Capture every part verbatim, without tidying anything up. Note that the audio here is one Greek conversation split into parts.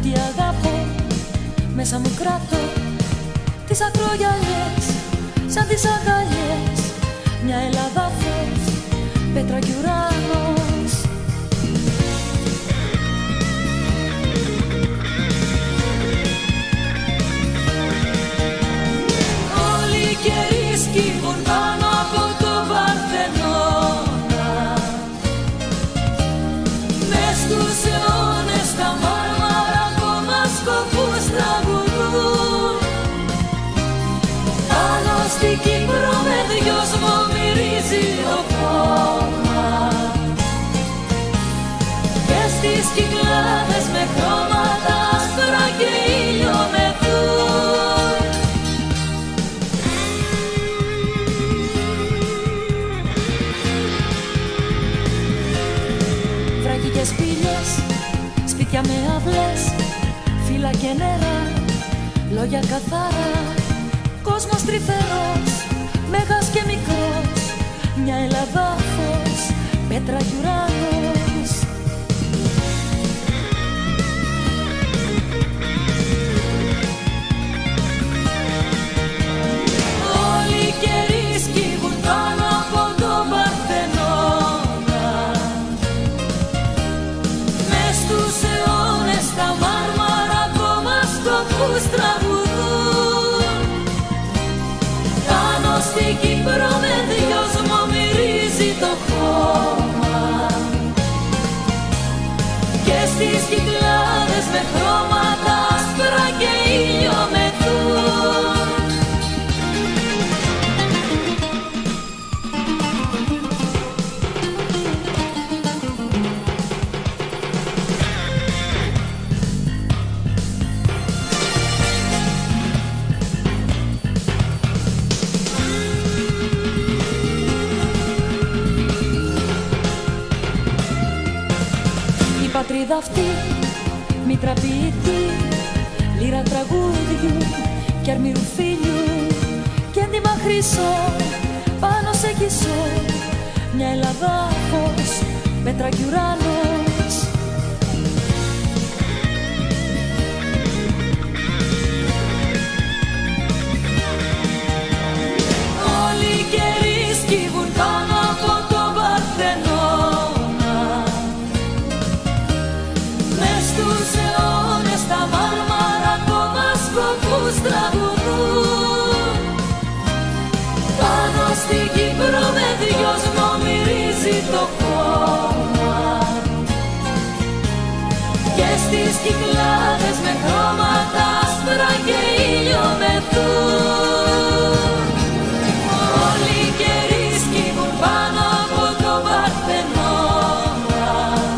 τι αγάπω, μέσα μου κράτω τις ακρογιαλιές, σαν τις αγκαλιές, μια Ελλάδα φως, πέτρα κι ουρανός. Όλοι οι καιροί σκύβουν πάνω από το Παρθενώνα, μες στους αιώνες τα μάρμαρα ακόμα σκοπούς τραγουδούν. Πάνω στην Κύπρο με δυόσμο μυρίζει το χώμα και στις Κυκλάδες με χρώματα άσπρα και ήλιο μεθούν. Βράχοι και σπήλιες, σπίτια με αυλές, φύλλα και νερά, λόγια καθαρά, κόσμος τρυφερός, μέγας και μικρός, μια Ελλάδα φως, πέτρα κι ουρανός. Όλοι οι καιροί σκύβουν πάνω από τον Παρθενώνα, μες στους αιώνες τα μάρμαρα ακόμα σκοπούς τραγουδούν. Πάνω στην Κύπρο με δυόσμο μυρίζει το χώμα και στις Κυκλάδες με χρώματα άσπρα και ήλιο μεθούν. Η πατρίδα αυτή, μήτρα ποιητή, λύρα τραγούδιου κι αρμύρου φίλιου κι έντυμα χρυσό πάνω σε κισό, μια Ελλάδα φως, πέτρα κι ουρανός. Όλοι οι καιροί σκύβουν πάνω από τον Παρθενώνα, μες στους αιώνες τα μάρμαρα ακόμα σκοπούς τραγουδούν. Πάνω στην Κύπρο με δυόσμο μυρίζει το χώμα και στις Κυκλάδες με χρώματα άσπρα και ήλιο μεθούν. Όλοι οι καιροί σκύβουν πάνω από τον Παρθενώνα,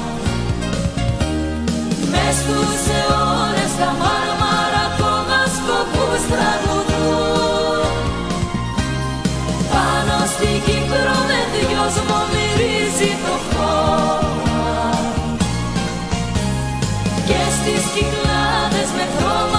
μες στους αιώνες τα μάρμαρα ακόμα σκοπούς τραγουδούν. Πάνω στην Κύπρο με δυόσμο μυρίζει το χώμα και στις Κυκλάδες με χρώματα